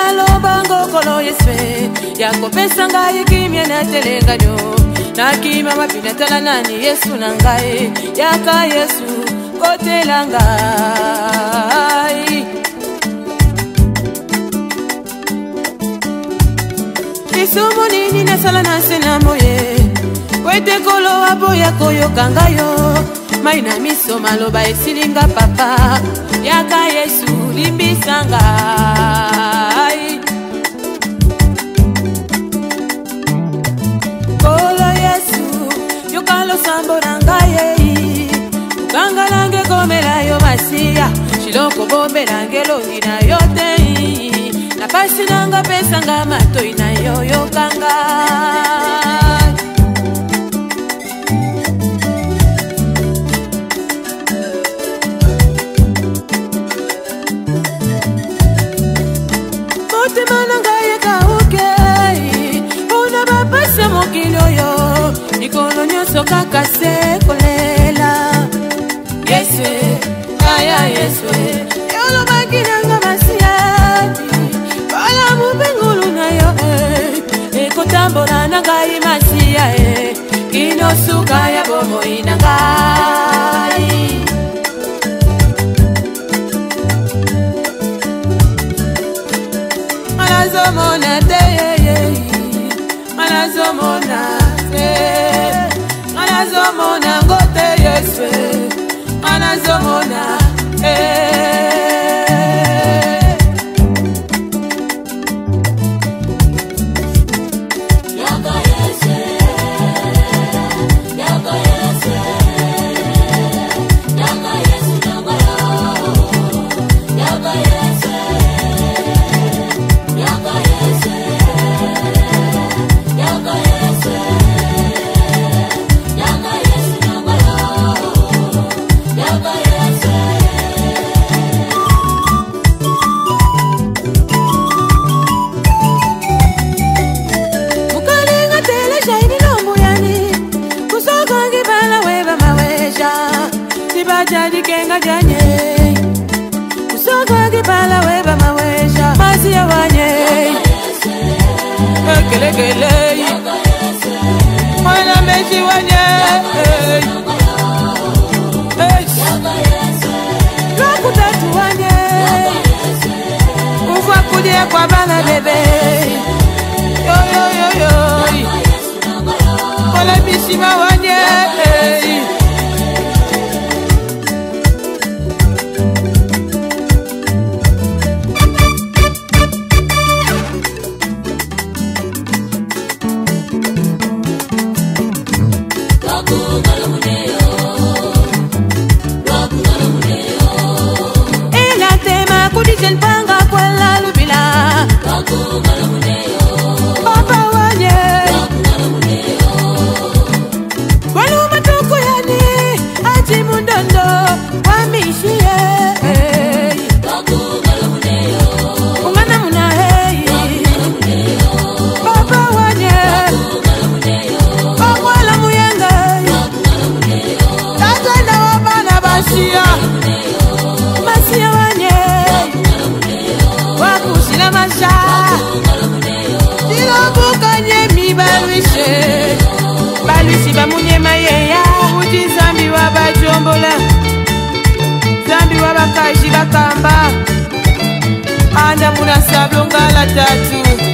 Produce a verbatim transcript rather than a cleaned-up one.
nalo bango kolo yeswe yako pesa ngai kimya na telenganyo na kima mapina tala nani Yesu nangai yaka Yesu kotelanga Isumu nini na sala na sena moye Kwete kolo wabo ya koyo kangayo Maina miso maloba esilinga papa Yaka Yesu limbisanga Kolo Yesu yokalo sambo nangaye Ukanga lange komela yo masia Shiloko bombe lange longi na yote Na pasi nanga pesa nga mato ina yo yo kanga Mote mananga ye kauke Una bapasa mokilo yo Nikono nyoso kakase kolela Yeswe, kaya yeswe Yolo makinanga masiati Mubengulu na yo eh Eko tambora na ngai masia eh Kino suka ya bomo ina ngai Malazomona te ye ye Malazomona te Malazomona ngote yeswe Malazomona eh Jadi kenga janye Usoka kipala weba mawesha Masi ya wanye Kele kele Mwana mechi wanye Loku tatu wanye Ufa kudia kwa bala bebe Yo yo yo yo Mwana bishima wanye Balusi ba munye mayeya Uji zambi wa bajombola Zambi wa bakaji bakamba Anda muna sablonga la tatu